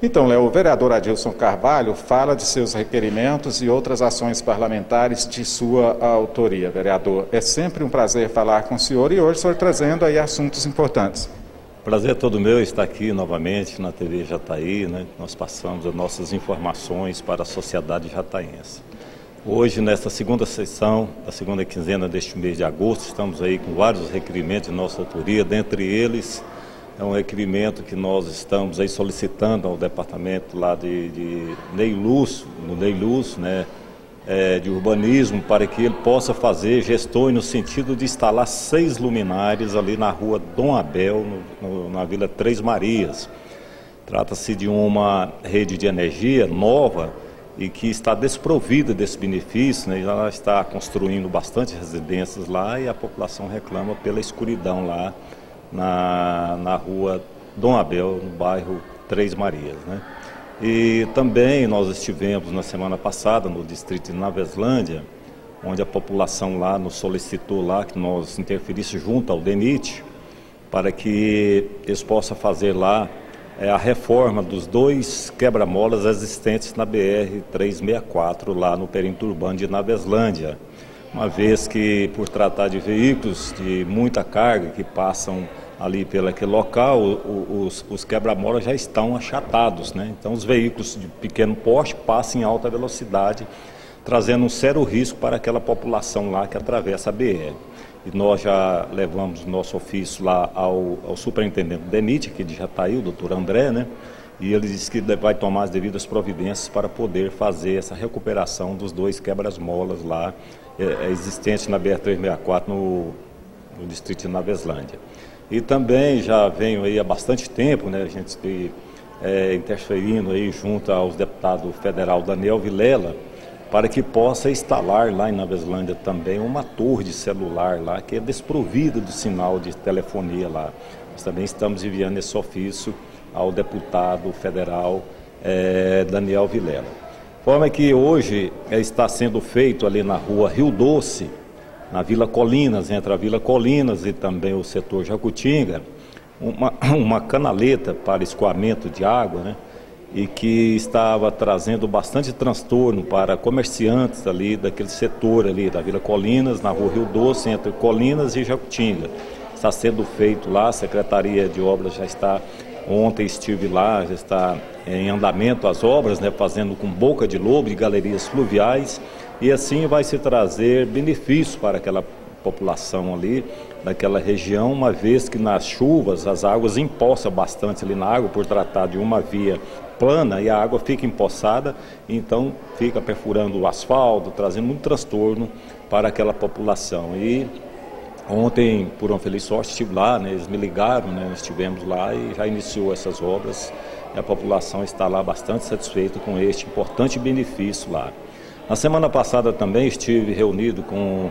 Então, Léo, o vereador Adilson Carvalho fala de seus requerimentos e outras ações parlamentares de sua autoria. Vereador, é sempre um prazer falar com o senhor e hoje o senhor trazendo aí assuntos importantes. Prazer todo meu estar aqui novamente na TV Jataí, né? Nós passamos as nossas informações para a sociedade jataense. Hoje, nesta segunda sessão, da segunda quinzena deste mês de agosto, estamos aí com vários requerimentos de nossa autoria, dentre eles é um requerimento que nós estamos aí solicitando ao departamento lá de Ney Lúcio, né, de urbanismo, para que ele possa fazer gestões no sentido de instalar 6 luminárias ali na rua Dom Abel, na Vila Três Marias. Trata-se de uma rede de energia nova e que está desprovida desse benefício, né? Já está construindo bastante residências lá e a população reclama pela escuridão lá na rua Dom Abel, no bairro Três Marias, né? E também nós estivemos na semana passada no distrito de Naveslândia, onde a população lá nos solicitou lá que nós interferíssemos junto ao DENIT para que eles possam fazer lá a reforma dos 2 quebra-molas existentes na BR-364 lá no perímetro urbano de Naveslândia, uma vez que por tratar de veículos de muita carga que passam ali pelo aquele local, os quebra-molas já estão achatados, né? Então os veículos de pequeno porte passam em alta velocidade, trazendo um sério risco para aquela população lá que atravessa a BR. E nós já levamos o nosso ofício lá ao superintendente do DENIT, aqui de Jataí, o doutor André, né? E ele disse que vai tomar as devidas providências para poder fazer essa recuperação dos 2 quebra-molas lá existentes na BR-364 no distrito de Naveslândia. E também já venho aí há bastante tempo, né, a gente interferindo aí junto aos deputados federal Daniel Vilela, para que possa instalar lá em Naveslândia também uma torre de celular lá, que é desprovida do sinal de telefonia lá. Nós também estamos enviando esse ofício ao deputado federal Daniel Vilela. De forma que hoje está sendo feito ali na rua Rio Doce, na Vila Colinas, entre a Vila Colinas e também o setor Jacutinga, uma canaleta para escoamento de água, né? E que estava trazendo bastante transtorno para comerciantes ali daquele setor ali da Vila Colinas, na rua Rio Doce, entre Colinas e Jacutinga. Está sendo feito lá, a Secretaria de Obras já está, ontem estive lá, já está em andamento as obras, né, fazendo com boca de lobo e galerias fluviais, e assim vai se trazer benefício para aquela população ali, daquela região, uma vez que nas chuvas as águas empoçam bastante ali na água, por tratar de uma via plana e a água fica empoçada, então fica perfurando o asfalto, trazendo muito transtorno para aquela população. E ontem, por uma feliz sorte, estive lá, né, eles me ligaram, né, nós estivemos lá e já iniciou essas obras e a população está lá bastante satisfeita com este importante benefício lá. Na semana passada também estive reunido com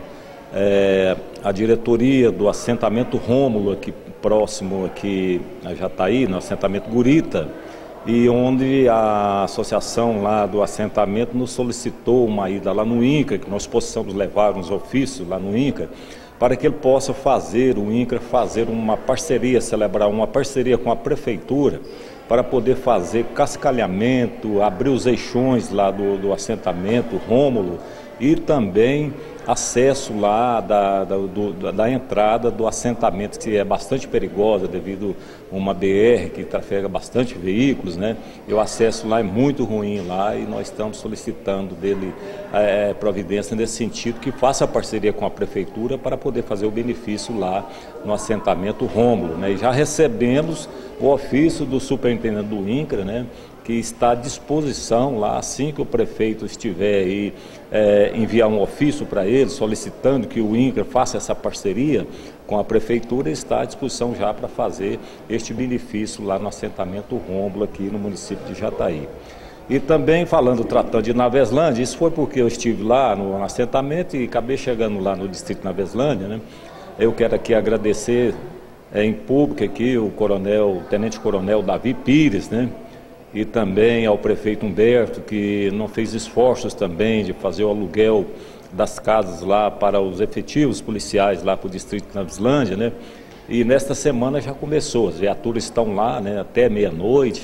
a diretoria do assentamento Rômulo, aqui próximo aqui a Jataí, no assentamento Gurita, e onde a associação lá do assentamento nos solicitou uma ida lá no INCRA, que nós possamos levar uns ofícios lá no INCRA, para que ele possa fazer, o INCRA fazer uma parceria, celebrar uma parceria com a prefeitura, para poder fazer cascalhamento, abrir os eixões lá do assentamento Rômulo e também acesso lá da entrada do assentamento, que é bastante perigosa devido a uma BR que trafega bastante veículos, né? E o acesso lá é muito ruim lá e nós estamos solicitando dele providência nesse sentido, que faça a parceria com a prefeitura para poder fazer o benefício lá no assentamento Rômulo, né? E já recebemos o ofício do superintendente do INCRA, né, que está à disposição lá, assim que o prefeito estiver aí, enviar um ofício para ele, solicitando que o INCRA faça essa parceria com a prefeitura, está à disposição já para fazer este benefício lá no assentamento Rômulo, aqui no município de Jataí. E também tratando de Naveslândia, isso foi porque eu estive lá no assentamento e acabei chegando lá no distrito de Naveslândia, né? Eu quero aqui agradecer em público aqui o tenente-coronel Davi Pires, né? E também ao prefeito Humberto, que não fez esforços também de fazer o aluguel das casas lá para os efetivos policiais lá para o distrito de Naveslândia, né? E nesta semana já começou, as viaturas estão lá, né, até meia-noite,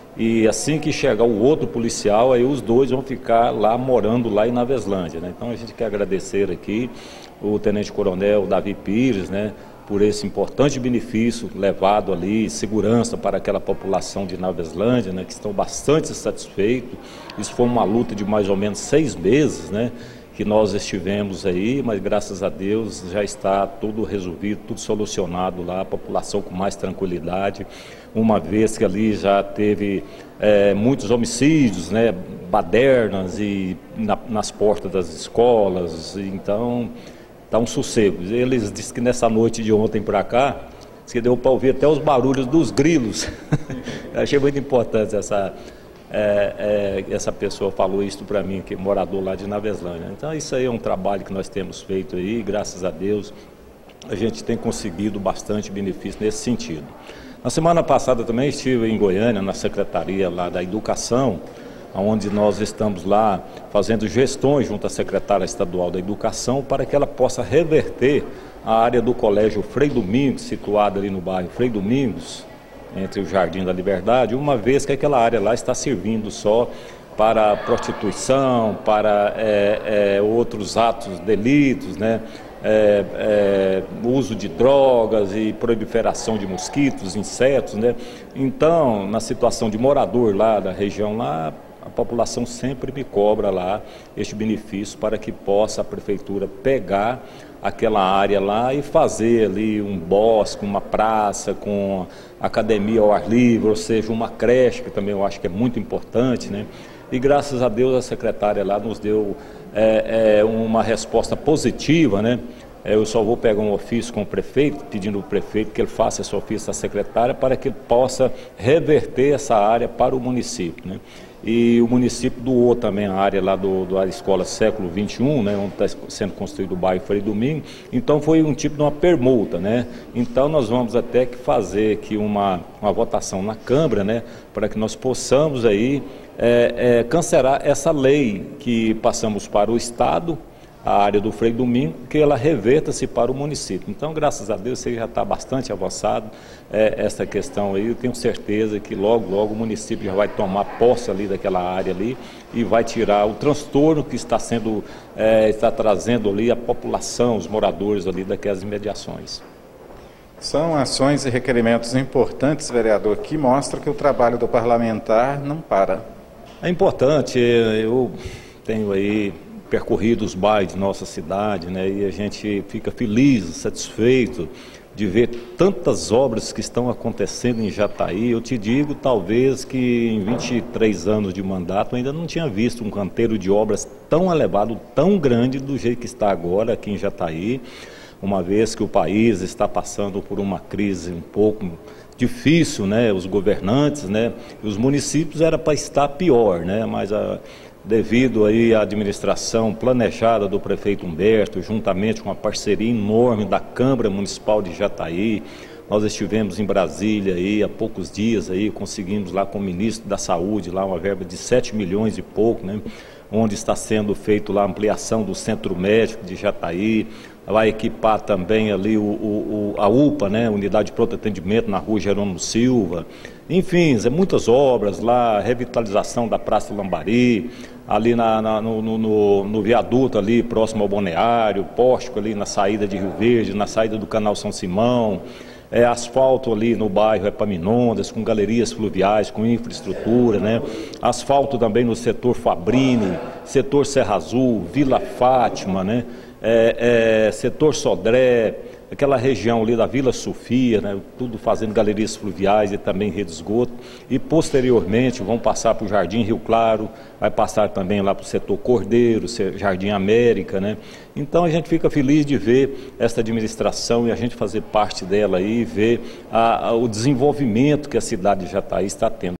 e assim que chegar o outro policial, aí os dois vão ficar lá morando lá em Naveslândia, né? Então a gente quer agradecer aqui o Tenente Coronel Davi Pires, né, por esse importante benefício levado ali, segurança para aquela população de Naveslândia, né, que estão bastante satisfeitos. Isso foi uma luta de mais ou menos 6 meses, né, que nós estivemos aí, mas graças a Deus já está tudo resolvido, tudo solucionado lá, a população com mais tranquilidade, uma vez que ali já teve muitos homicídios, né, badernas e nas portas das escolas, então está um sossego. Eles disseram que nessa noite de ontem para cá, que deu para ouvir até os barulhos dos grilos. Achei muito importante essa pessoa falou isso para mim, que é morador lá de Naveslândia. Então isso aí é um trabalho que nós temos feito aí, graças a Deus a gente tem conseguido bastante benefício nesse sentido. Na semana passada também estive em Goiânia, na Secretaria lá da Educação, onde nós estamos lá fazendo gestões junto à Secretária Estadual da Educação para que ela possa reverter a área do Colégio Frei Domingos, situada ali no bairro Frei Domingos, entre o Jardim da Liberdade, uma vez que aquela área lá está servindo só para prostituição, para outros atos, delitos, né? Uso de drogas e proliferação de mosquitos, insetos, né? Então, na situação de morador lá da região lá, a população sempre me cobra lá este benefício para que possa a prefeitura pegar aquela área lá e fazer ali um bosque, uma praça com academia ao ar livre, ou seja, uma creche, que também eu acho que é muito importante, né? E graças a Deus a secretária lá nos deu uma resposta positiva, né? Eu só vou pegar um ofício com o prefeito, pedindo ao prefeito que ele faça esse ofício à secretária para que ele possa reverter essa área para o município, né? E o município doou também a área lá da Escola Século XXI, né, onde está sendo construído o bairro Frei Domingos. Então foi um tipo de uma permuta, né? Então nós vamos até que fazer aqui uma votação na Câmara, né, para que nós possamos aí cancelar essa lei que passamos para o Estado, a área do Frei Domingos, que ela reverta-se para o município. Então, graças a Deus, você já está bastante avançado essa questão aí. Eu tenho certeza que logo, logo o município já vai tomar posse ali daquela área ali e vai tirar o transtorno que está trazendo ali a população, os moradores ali daquelas imediações. São ações e requerimentos importantes, vereador, que mostram que o trabalho do parlamentar não para. É importante, eu tenho aí percorrido os bairros de nossa cidade, né, e a gente fica feliz, satisfeito de ver tantas obras que estão acontecendo em Jataí. Eu te digo, talvez que em 23 anos de mandato eu ainda não tinha visto um canteiro de obras tão elevado, tão grande do jeito que está agora aqui em Jataí, uma vez que o país está passando por uma crise um pouco difícil, né, os governantes, né, e os municípios era para estar pior, né, mas devido aí à administração planejada do prefeito Humberto, juntamente com uma parceria enorme da Câmara Municipal de Jataí, nós estivemos em Brasília aí há poucos dias aí, conseguimos lá com o ministro da Saúde lá uma verba de 7 milhões e pouco, né, onde está sendo feito lá a ampliação do Centro Médico de Jataí, vai equipar também ali a UPA, né, Unidade de Pronto Atendimento na rua Jerônimo Silva. Enfim, muitas obras lá, revitalização da Praça Lambari, ali no viaduto ali próximo ao Balneário, pórtico ali na saída de Rio Verde, na saída do Canal São Simão, asfalto ali no bairro Epaminondas, com galerias fluviais, com infraestrutura, né? Asfalto também no setor Fabrini, setor Serra Azul, Vila Fátima, né? Setor Sodré, aquela região ali da Vila Sofia, né, tudo fazendo galerias fluviais e também rede de esgoto, e posteriormente vão passar para o Jardim Rio Claro, vai passar também lá para o setor Cordeiro, Jardim América, né? Então a gente fica feliz de ver essa administração e a gente fazer parte dela aí e ver o desenvolvimento que a cidade de Jataí está tendo.